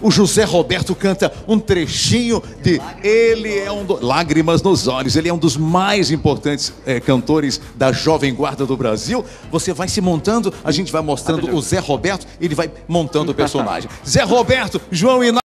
o José Roberto canta um trechinho de Ele é Lágrimas nos Olhos. Ele é um dos mais importantes cantores da Jovem Guarda do Brasil. Você vai se montando, a gente vai mostrando o Zé Roberto, ele vai montando o personagem. Zé Roberto, João Inácio.